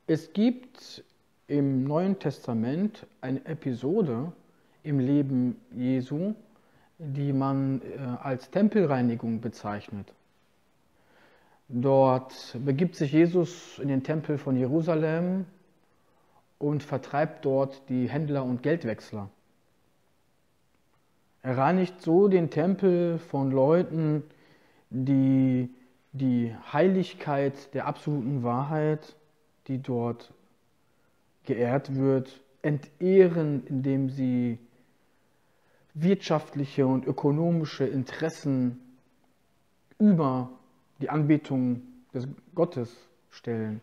Es gibt im Neuen Testament eine Episode im Leben Jesu, die man als Tempelreinigung bezeichnet. Dort begibt sich Jesus in den Tempel von Jerusalem und vertreibt dort die Händler und Geldwechsler. Er reinigt so den Tempel von Leuten, die die Heiligkeit der absoluten Wahrheit, die dort geehrt wird, entehren, indem sie wirtschaftliche und ökonomische Interessen über die Anbetung des Gottes stellen.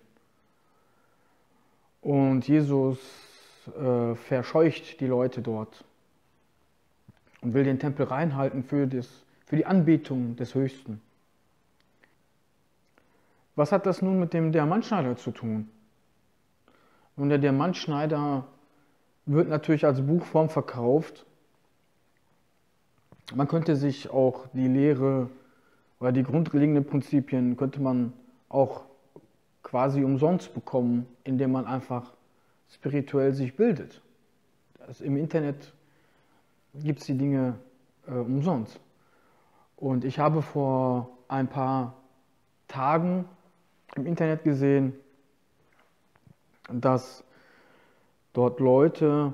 Und Jesus verscheucht die Leute dort und will den Tempel reinhalten für die Anbetung des Höchsten. Was hat das nun mit dem Diamantschneider zu tun? Nun, der Diamantschneider wird natürlich als Buchform verkauft. Man könnte sich auch die Lehre oder die grundlegenden Prinzipien könnte man auch quasi umsonst bekommen, indem man einfach spirituell sich bildet. Im Internet gibt es die Dinge umsonst. Und ich habe vor ein paar Tagen im Internet gesehen, dass dort Leute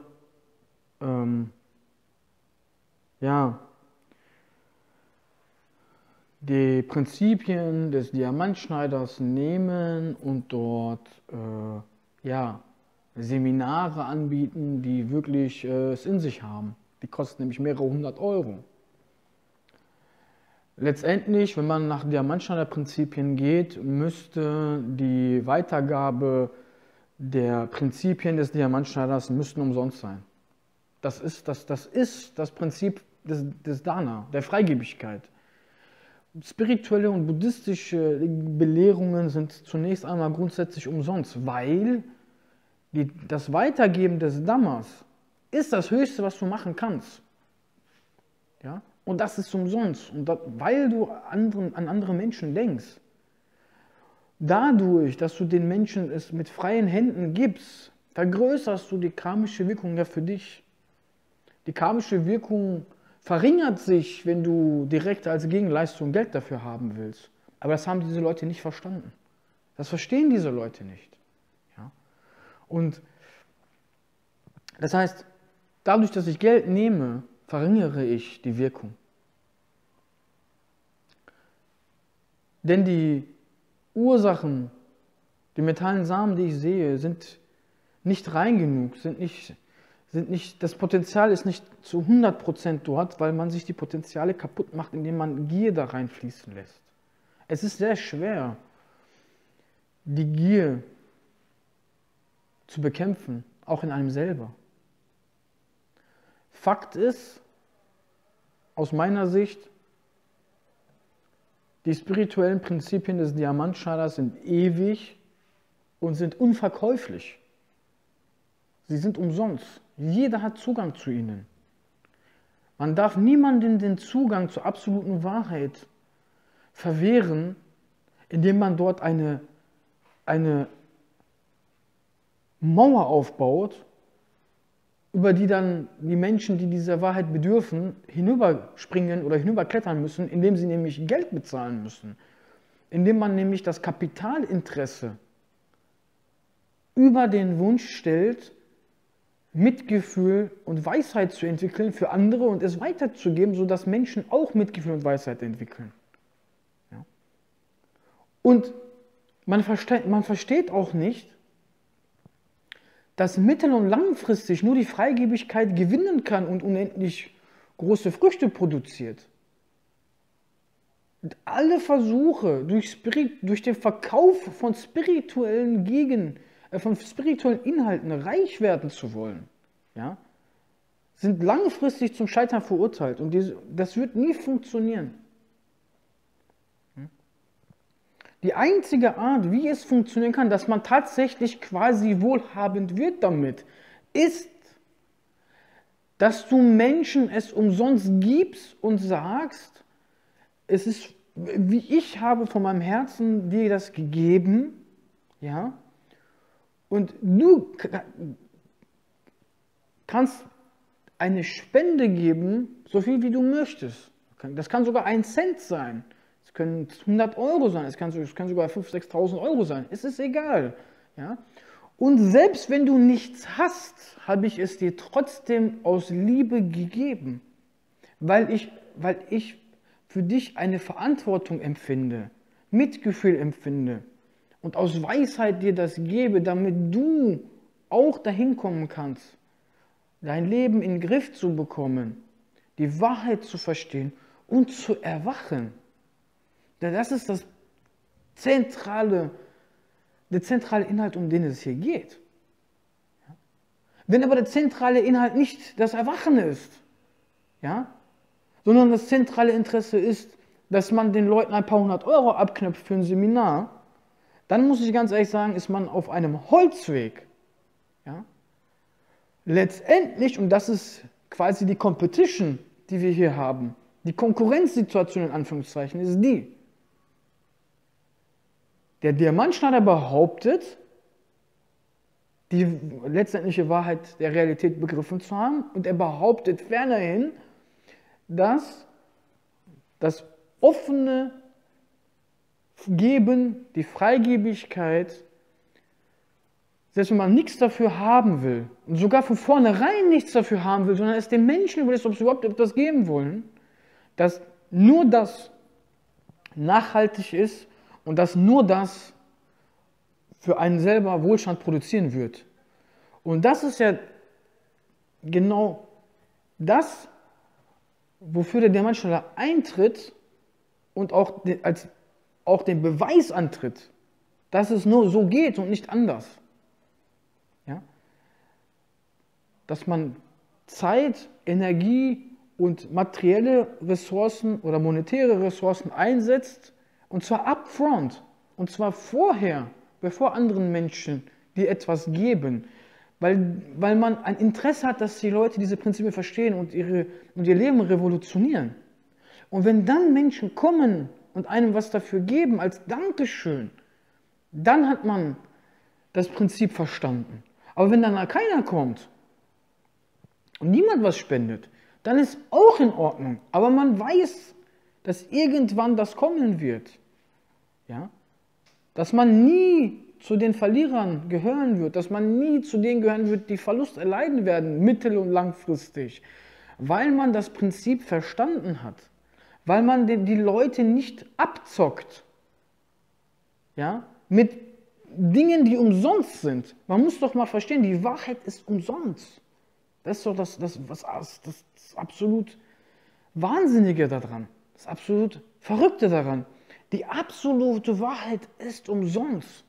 die Prinzipien des Diamantschneiders nehmen und dort Seminare anbieten, die wirklich es in sich haben. Die kosten nämlich mehrere hundert Euro. Letztendlich, wenn man nach Diamantschneider-Prinzipien geht, müsste die Weitergabe der Prinzipien des Diamantschneiders müssten umsonst sein. Das ist das Prinzip des Dana, der Freigebigkeit. Spirituelle und buddhistische Belehrungen sind zunächst einmal grundsätzlich umsonst, weil das Weitergeben des Dhammas ist das Höchste, was du machen kannst. Ja? Und das ist umsonst, und weil du an andere Menschen denkst. Dadurch, dass du den Menschen es mit freien Händen gibst, vergrößerst du die karmische Wirkung ja für dich. Die karmische Wirkung verringert sich, wenn du direkt als Gegenleistung Geld dafür haben willst. Aber das haben diese Leute nicht verstanden. Das verstehen diese Leute nicht. Ja? Und das heißt, dadurch, dass ich Geld nehme, verringere ich die Wirkung. Denn die Ursachen, die metallen Samen, die ich sehe, sind nicht rein genug, das Potenzial ist nicht zu 100% dort, weil man sich die Potenziale kaputt macht, indem man Gier da reinfließen lässt. Es ist sehr schwer, die Gier zu bekämpfen, auch in einem selber. Fakt ist, aus meiner Sicht, die spirituellen Prinzipien des Diamantschneiders sind ewig und sind unverkäuflich. Sie sind umsonst. Jeder hat Zugang zu ihnen. Man darf niemandem den Zugang zur absoluten Wahrheit verwehren, indem man dort eine Mauer aufbaut, über die dann die Menschen, die dieser Wahrheit bedürfen, hinüberspringen oder hinüberklettern müssen, indem sie nämlich Geld bezahlen müssen. Indem man nämlich das Kapitalinteresse über den Wunsch stellt, Mitgefühl und Weisheit zu entwickeln für andere und es weiterzugeben, sodass Menschen auch Mitgefühl und Weisheit entwickeln. Ja. Und man versteht auch nicht, dass mittel- und langfristig nur die Freigebigkeit gewinnen kann und unendlich große Früchte produziert. Und alle Versuche, durch den Verkauf von spirituellen Inhalten reich werden zu wollen, ja, sind langfristig zum Scheitern verurteilt. Und das wird nie funktionieren. Die einzige Art, wie es funktionieren kann, dass man tatsächlich quasi wohlhabend wird damit, ist, dass du Menschen es umsonst gibst und sagst, es ist, wie ich habe von meinem Herzen dir das gegeben, ja, Und du kannst eine Spende geben, so viel wie du möchtest. Das kann sogar 1 Cent sein. Es können 100 Euro sein, es kann sogar 5.000, 6.000 Euro sein. Es ist egal. Ja? Und selbst wenn du nichts hast, habe ich es dir trotzdem aus Liebe gegeben, weil ich für dich eine Verantwortung empfinde, Mitgefühl empfinde und aus Weisheit dir das gebe, damit du auch dahin kommen kannst, dein Leben in den Griff zu bekommen, die Wahrheit zu verstehen und zu erwachen. Denn das ist der zentrale Inhalt, um den es hier geht. Wenn aber der zentrale Inhalt nicht das Erwachen ist, ja, sondern das zentrale Interesse ist, dass man den Leuten ein paar 100 Euro abknöpft für ein Seminar, dann muss ich ganz ehrlich sagen, ist man auf einem Holzweg. Ja. Letztendlich, und das ist quasi die Competition, die wir hier haben, die Konkurrenzsituation in Anführungszeichen, ist die. Der Diamantschneider behauptet, die letztendliche Wahrheit der Realität begriffen zu haben, und er behauptet fernerhin, dass das offene Geben, die Freigebigkeit, selbst wenn man nichts dafür haben will und sogar von vornherein nichts dafür haben will, sondern es den Menschen überlässt, ob sie überhaupt etwas geben wollen, dass nur das nachhaltig ist und dass nur das für einen selber Wohlstand produzieren wird. Und das ist ja genau das, wofür der Diamantschneider eintritt und auch den Beweis antritt, dass es nur so geht und nicht anders. Ja? Dass man Zeit, Energie und materielle Ressourcen oder monetäre Ressourcen einsetzt, und zwar upfront, und zwar vorher, bevor anderen Menschen dir etwas geben, weil man ein Interesse hat, dass die Leute diese Prinzipien verstehen und ihr Leben revolutionieren. Und wenn dann Menschen kommen und einem was dafür geben als Dankeschön, dann hat man das Prinzip verstanden. Aber wenn dann keiner kommt und niemand was spendet, dann ist auch in Ordnung. Aber man weiß, dass irgendwann das kommen wird. Ja? Dass man nie zu den Verlierern gehören wird, dass man nie zu denen gehören wird, die Verlust erleiden werden, mittel- und langfristig, weil man das Prinzip verstanden hat, weil man die Leute nicht abzockt, ja, mit Dingen, die umsonst sind. Man muss doch mal verstehen, die Wahrheit ist umsonst. Das ist doch das absolut Wahnsinnige daran, das absolut Verrückte daran. Die absolute Wahrheit ist umsonst.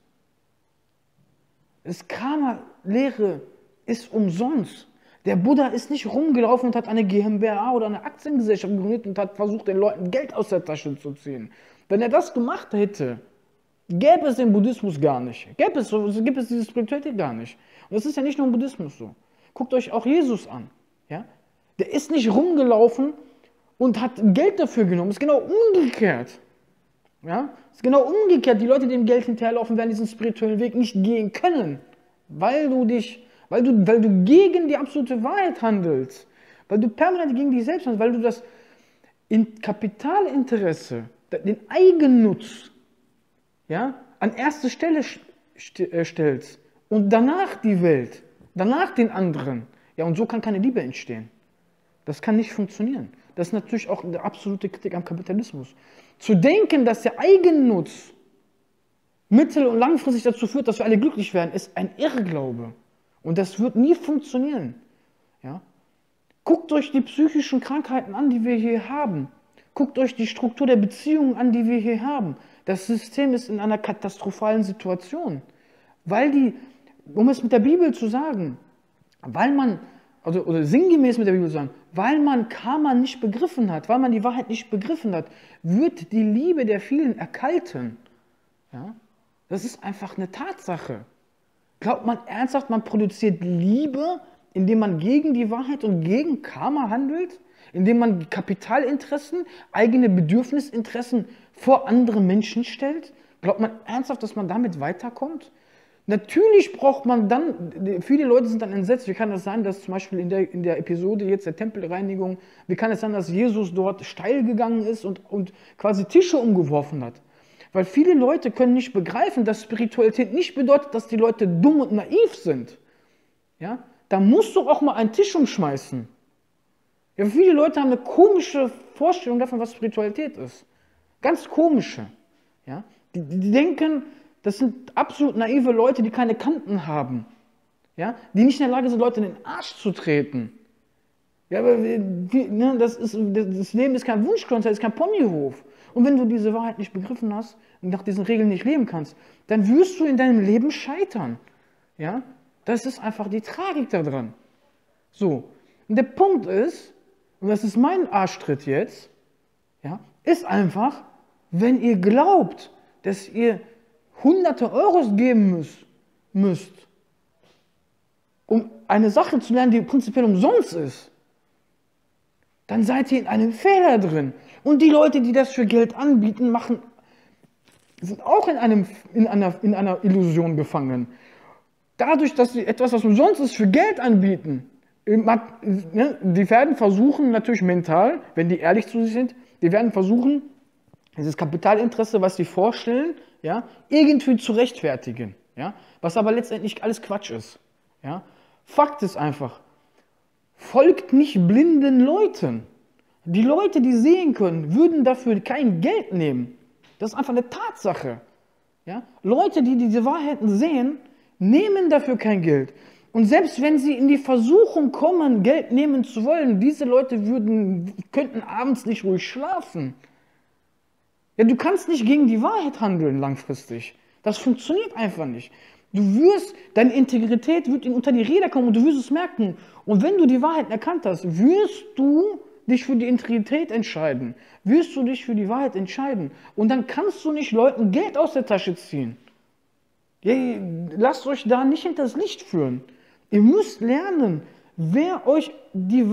Das Karma-Lehre ist umsonst. Der Buddha ist nicht rumgelaufen und hat eine GmbH oder eine Aktiengesellschaft gegründet und hat versucht, den Leuten Geld aus der Tasche zu ziehen. Wenn er das gemacht hätte, gäbe es den Buddhismus gar nicht. Gibt es diese Spiritualität gar nicht. Und das ist ja nicht nur im Buddhismus so. Guckt euch auch Jesus an. Ja? Der ist nicht rumgelaufen und hat Geld dafür genommen. Das ist genau umgekehrt. Ja? Das ist genau umgekehrt. Die Leute, die dem Geld hinterherlaufen, werden diesen spirituellen Weg nicht gehen können, weil du gegen die absolute Wahrheit handelst, weil du permanent gegen dich selbst handelst, weil du das Kapitalinteresse, den Eigennutz, ja, an erste Stelle stellst und danach die Welt, danach den anderen. Ja, und so kann keine Liebe entstehen. Das kann nicht funktionieren. Das ist natürlich auch eine absolute Kritik am Kapitalismus. Zu denken, dass der Eigennutz mittel- und langfristig dazu führt, dass wir alle glücklich werden, ist ein Irrglaube. Und das wird nie funktionieren. Ja? Guckt euch die psychischen Krankheiten an, die wir hier haben. Guckt euch die Struktur der Beziehungen an, die wir hier haben. Das System ist in einer katastrophalen Situation. Um es mit der Bibel zu sagen, oder sinngemäß mit der Bibel zu sagen, weil man Karma nicht begriffen hat, weil man die Wahrheit nicht begriffen hat, wird die Liebe der vielen erkalten. Ja? Das ist einfach eine Tatsache. Glaubt man ernsthaft, man produziert Liebe, indem man gegen die Wahrheit und gegen Karma handelt? Indem man Kapitalinteressen, eigene Bedürfnisinteressen vor andere Menschen stellt? Glaubt man ernsthaft, dass man damit weiterkommt? Natürlich braucht man dann, viele Leute sind dann entsetzt. Wie kann das sein, dass zum Beispiel in der Episode jetzt der Tempelreinigung, wie kann es sein, dass Jesus dort steil gegangen ist und quasi Tische umgeworfen hat? Weil viele Leute können nicht begreifen, dass Spiritualität nicht bedeutet, dass die Leute dumm und naiv sind. Ja? Da musst du auch mal einen Tisch umschmeißen. Ja, viele Leute haben eine komische Vorstellung davon, was Spiritualität ist. Ganz komische. Ja? Die denken, das sind absolut naive Leute, die keine Kanten haben. Ja? Die nicht in der Lage sind, Leute in den Arsch zu treten. Ja, aber das Leben ist kein Wunschkonzert, ist kein Ponyhof. Und wenn du diese Wahrheit nicht begriffen hast und nach diesen Regeln nicht leben kannst, dann wirst du in deinem Leben scheitern. Ja? Das ist einfach die Tragik daran. So. Und der Punkt ist, und das ist mein Arschtritt jetzt, ja, ist einfach, wenn ihr glaubt, dass ihr hunderte Euros geben müsst, um eine Sache zu lernen, die prinzipiell umsonst ist, dann seid ihr in einem Fehler drin. Und die Leute, die das für Geld anbieten, sind auch in einer Illusion gefangen. Dadurch, dass sie etwas, was umsonst ist, für Geld anbieten, die werden versuchen, natürlich mental, wenn die ehrlich zu sich sind, die werden versuchen, dieses Kapitalinteresse, was sie vorstellen, ja, irgendwie zu rechtfertigen. Ja, was aber letztendlich alles Quatsch ist. Ja. Fakt ist einfach, folgt nicht blinden Leuten. Die Leute, die sehen können, würden dafür kein Geld nehmen. Das ist einfach eine Tatsache. Ja. Leute, die diese Wahrheiten sehen, nehmen dafür kein Geld. Und selbst wenn sie in die Versuchung kommen, Geld nehmen zu wollen, diese Leute könnten abends nicht ruhig schlafen. Ja, du kannst nicht gegen die Wahrheit handeln langfristig. Das funktioniert einfach nicht. Deine Integrität wird ihnen unter die Räder kommen und du wirst es merken. Und wenn du die Wahrheit erkannt hast, wirst du dich für die Integrität entscheiden. Wirst du dich für die Wahrheit entscheiden. Und dann kannst du nicht Leuten Geld aus der Tasche ziehen. Ja, lasst euch da nicht hinters Licht führen. Ihr müsst lernen, wer euch die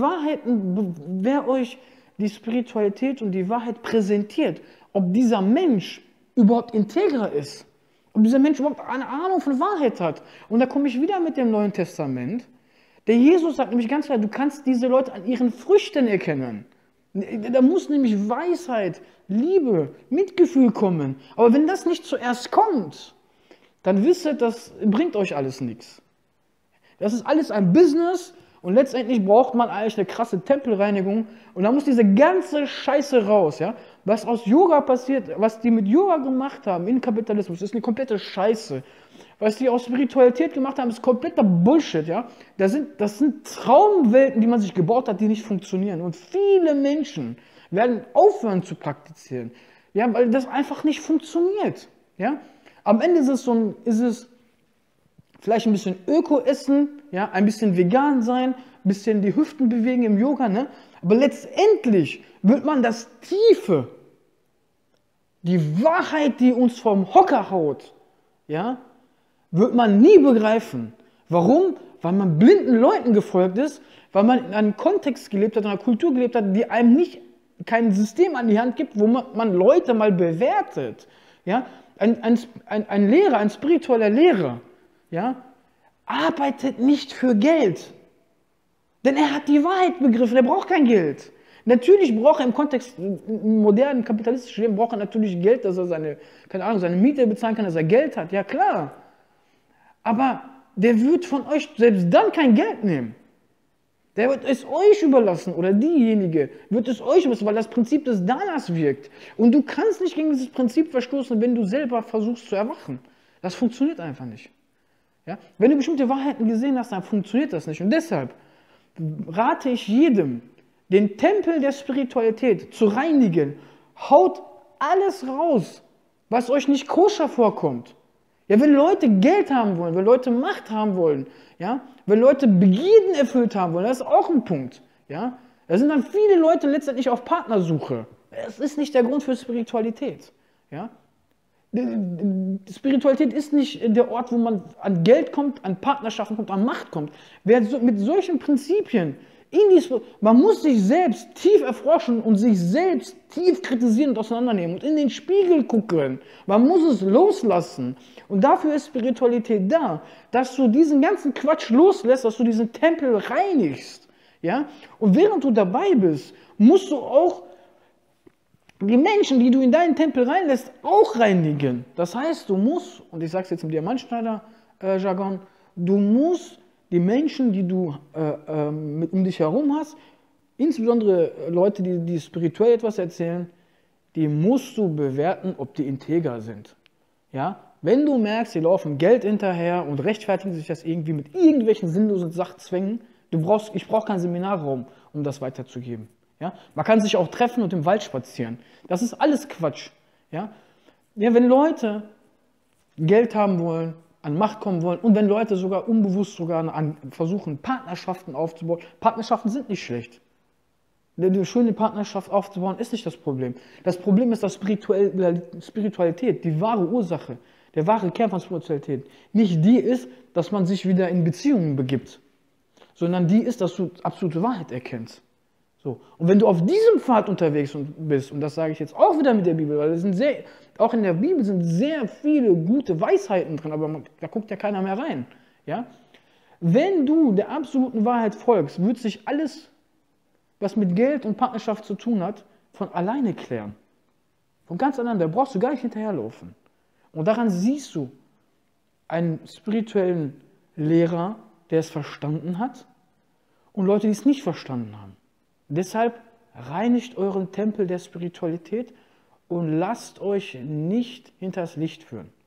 Spiritualität und die Wahrheit präsentiert, ob dieser Mensch überhaupt integer ist, ob dieser Mensch überhaupt eine Ahnung von Wahrheit hat. Und da komme ich wieder mit dem Neuen Testament. Der Jesus sagt nämlich ganz klar, du kannst diese Leute an ihren Früchten erkennen. Da muss nämlich Weisheit, Liebe, Mitgefühl kommen. Aber wenn das nicht zuerst kommt, dann wisst ihr, das bringt euch alles nichts. Das ist alles ein Business und letztendlich braucht man eigentlich eine krasse Tempelreinigung und da muss diese ganze Scheiße raus. Ja? Was aus Yoga passiert, was die mit Yoga gemacht haben in Kapitalismus, ist eine komplette Scheiße. Was die aus Spiritualität gemacht haben, ist kompletter Bullshit. Ja? Das sind Traumwelten, die man sich gebaut hat, die nicht funktionieren. Und viele Menschen werden aufhören zu praktizieren, ja? Weil das einfach nicht funktioniert. Ja? Am Ende ist es vielleicht ein bisschen Öko-Essen, ja, ein bisschen vegan sein, ein bisschen die Hüften bewegen im Yoga, ne? Aber letztendlich wird man das Tiefe, die Wahrheit, die uns vom Hocker haut, ja, wird man nie begreifen. Warum? Weil man blinden Leuten gefolgt ist, weil man in einem Kontext gelebt hat, in einer Kultur gelebt hat, die einem kein System an die Hand gibt, wo man Leute mal bewertet. Ja? Ein Lehrer, ein spiritueller Lehrer, ja, arbeitet nicht für Geld. Denn er hat die Wahrheit begriffen, er braucht kein Geld. Natürlich braucht er im Kontext modernen kapitalistischen Leben braucht er natürlich Geld, dass er seine Miete bezahlen kann, dass er Geld hat, ja klar. Aber der wird von euch selbst dann kein Geld nehmen. Der wird es euch überlassen oder diejenige wird es euch überlassen, weil das Prinzip des Danas wirkt. Und du kannst nicht gegen dieses Prinzip verstoßen, wenn du selber versuchst zu erwachen. Das funktioniert einfach nicht. Ja? Wenn du bestimmte Wahrheiten gesehen hast, dann funktioniert das nicht. Und deshalb rate ich jedem, den Tempel der Spiritualität zu reinigen. Haut alles raus, was euch nicht koscher vorkommt. Ja, wenn Leute Geld haben wollen, wenn Leute Macht haben wollen, ja, wenn Leute Begierden erfüllt haben wollen, das ist auch ein Punkt. Ja. Da sind dann viele Leute letztendlich auf Partnersuche. Das ist nicht der Grund für Spiritualität. Ja. Spiritualität ist nicht der Ort, wo man an Geld kommt, an Partnerschaften kommt, an Macht kommt. Wer mit solchen Prinzipien Man muss sich selbst tief erforschen und sich selbst tief kritisieren und auseinandernehmen und in den Spiegel gucken. Man muss es loslassen. Und dafür ist Spiritualität da, dass du diesen ganzen Quatsch loslässt, dass du diesen Tempel reinigst. Ja? Und während du dabei bist, musst du auch die Menschen, die du in deinen Tempel reinlässt, auch reinigen. Das heißt, du musst, und ich sage es jetzt im Diamantschneider-Jargon, du musst die Menschen, die du um dich herum hast, insbesondere Leute, die spirituell etwas erzählen, die musst du bewerten, ob die integer sind. Ja? Wenn du merkst, die laufen Geld hinterher und rechtfertigen sich das irgendwie mit irgendwelchen sinnlosen Sachzwängen, ich brauche keinen Seminarraum, um das weiterzugeben. Ja? Man kann sich auch treffen und im Wald spazieren. Das ist alles Quatsch. Ja? Ja, wenn Leute Geld haben wollen, an Macht kommen wollen und wenn Leute sogar unbewusst versuchen, Partnerschaften aufzubauen. Partnerschaften sind nicht schlecht. Eine schöne Partnerschaft aufzubauen ist nicht das Problem. Das Problem ist, dass Spiritualität, die wahre Ursache, der wahre Kern von Spiritualität, nicht die ist, dass man sich wieder in Beziehungen begibt, sondern die ist, dass du absolute Wahrheit erkennst. So. Und wenn du auf diesem Pfad unterwegs bist, und das sage ich jetzt auch wieder mit der Bibel, weil auch in der Bibel sind sehr viele gute Weisheiten drin, aber da guckt ja keiner mehr rein. Ja? Wenn du der absoluten Wahrheit folgst, wird sich alles, was mit Geld und Partnerschaft zu tun hat, von alleine klären. Von ganz allein, da brauchst du gar nicht hinterherlaufen. Und daran siehst du einen spirituellen Lehrer, der es verstanden hat, und Leute, die es nicht verstanden haben. Deshalb reinigt euren Tempel der Spiritualität und lasst euch nicht hinters Licht führen.